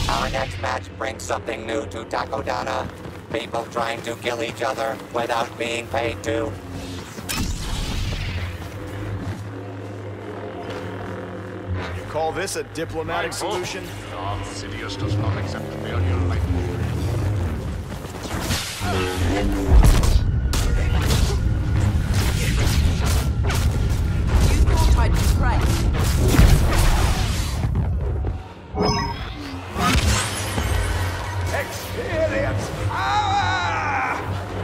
Our next match brings something new to Takodana. People trying to kill each other without being paid to. You call this a diplomatic solution? Darth Sidious does not accept failure lightly. You thought I'd be right. Experience power!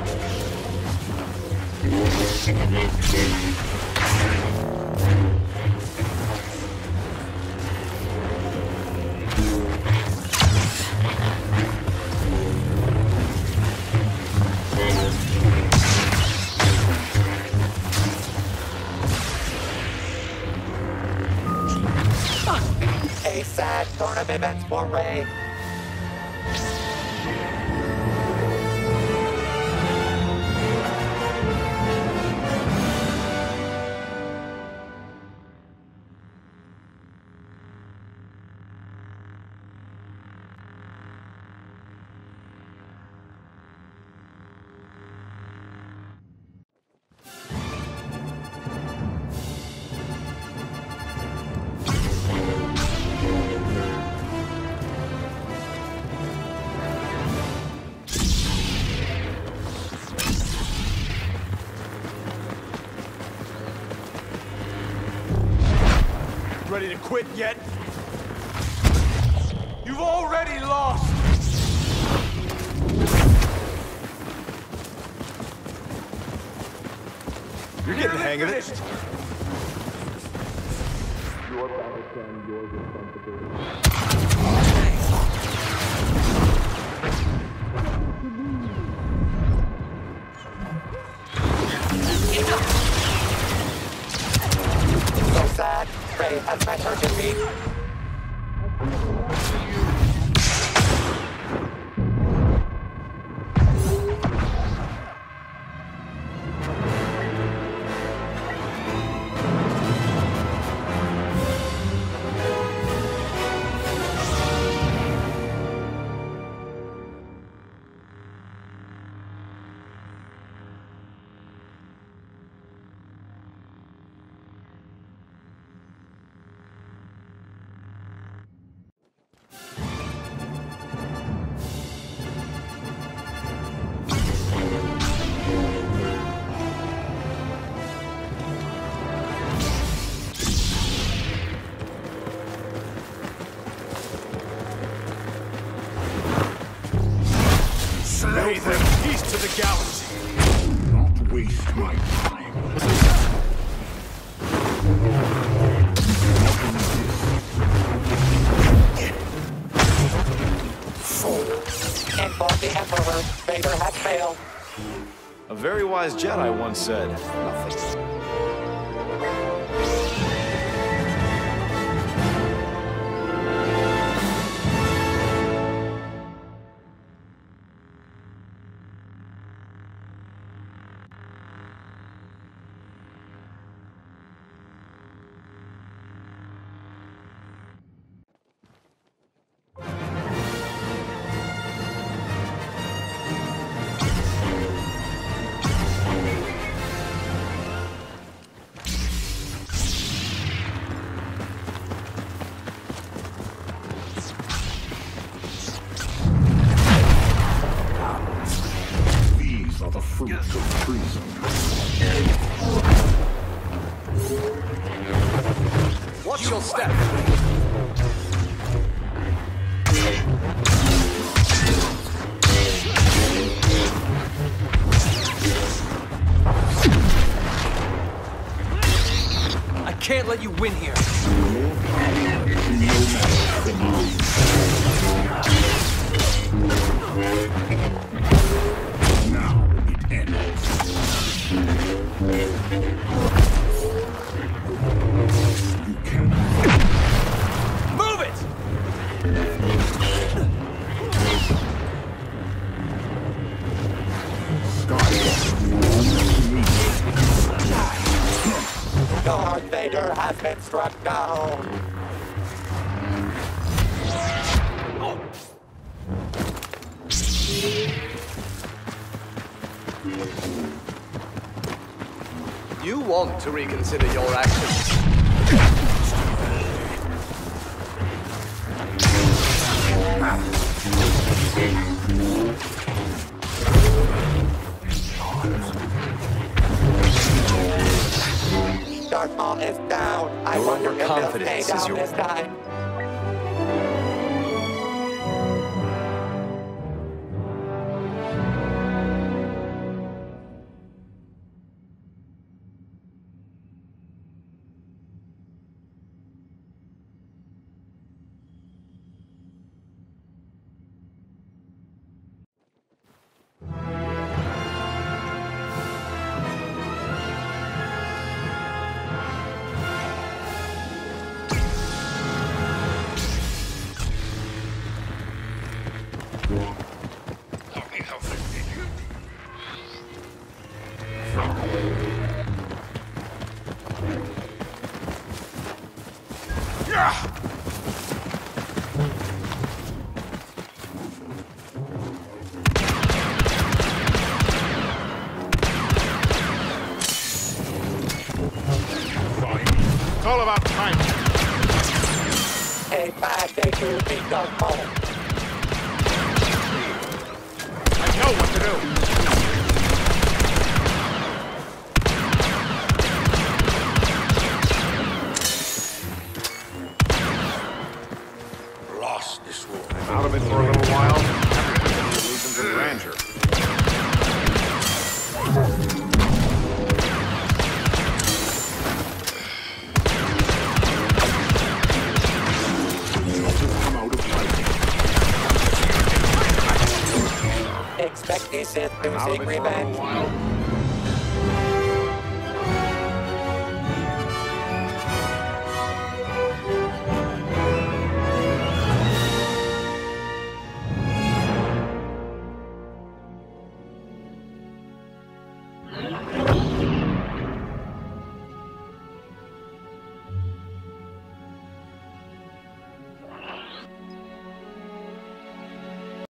A sad tournament for Ray. Ready to quit yet? You've already lost! You're getting the hang of it. Your battle plan, your responsibility. So sad. Ray has met her defeat. May the peace to the galaxy. Not waste my time. Inform the Emperor. Vader has failed. A very wise Jedi once said, nothing. These are the fruits of treason. Watch your step. I can't let you win here. Now it ends. You can't. Move it! Darth Vader has been struck down. want to reconsider your actions. Darth Maul is down. I Your wonder if he'll stay confidence is down your this time. It's all about time. A bad day to beat Darth Maul. I know what to do. Lost this war. I'm out of it for a little while. Everything loses in grandeur. Expect the Sith to Out of seek it for a little revenge. while.